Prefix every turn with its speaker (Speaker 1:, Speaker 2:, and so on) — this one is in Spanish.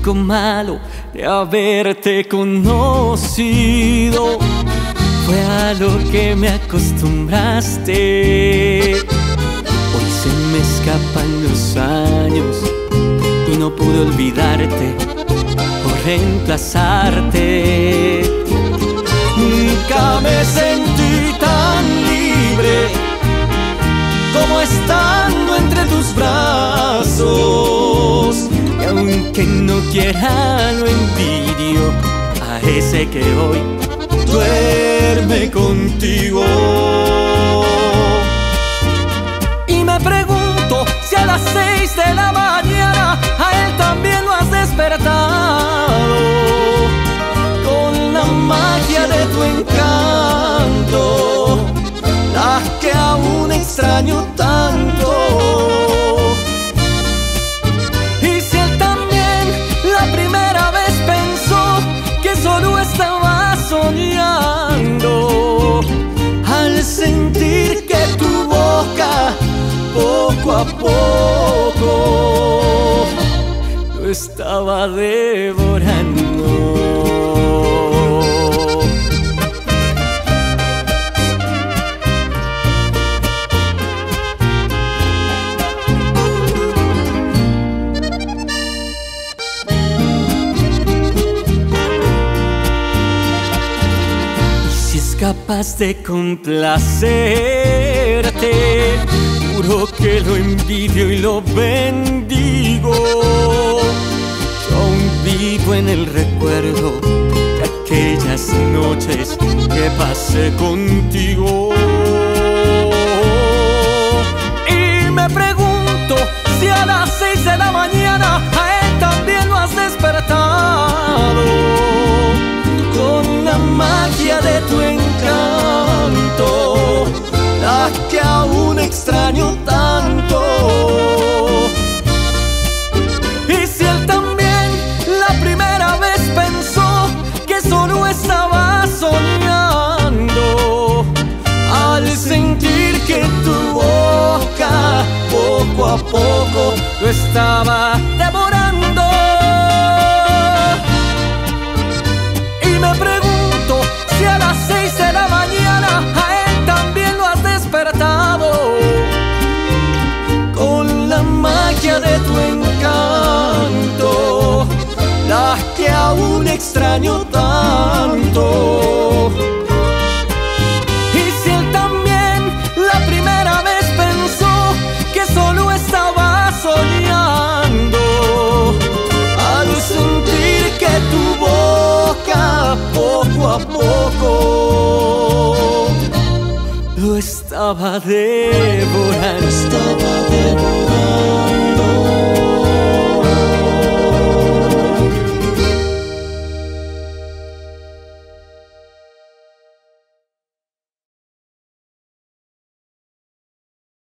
Speaker 1: único malo de haberte conocido fue a lo que me acostumbraste. Hoy se me escapan los años y no pude olvidarte o reemplazarte. Nunca me sentí tan libre como estando entre tus brazos. Y aunque no quiera lo envidio a ese que hoy duerme contigo. Y me pregunto si a las 6 de la mañana a él también lo has despertado con la magia de tu encanto, la que aún extraño tanto. Y si él también la primera vez pensó que solo estaba soñando, al sentir que tu boca poco a poco lo estaba devorando. Capaz de complacerte, juro que lo envidio y lo bendigo. Yo aún vivo en el recuerdo de aquellas noches que pasé contigo. Y me pregunto si a las 6 de la mañana a él también lo has despertado con la magia de tu encanto, la que aún extraño tanto. Y si él también la primera vez pensó que solo estaba soñando, al sentir que tu boca poco a poco lo estaba devorando. Me pregunto si a las 6 de la mañana a él también lo has despertado con la magia de tu encanto, la que aún extraño tanto. Y si él también la primera vez pensó que solo estaba soñando, al sentir que tu boca poco a poco lo estaba devorando.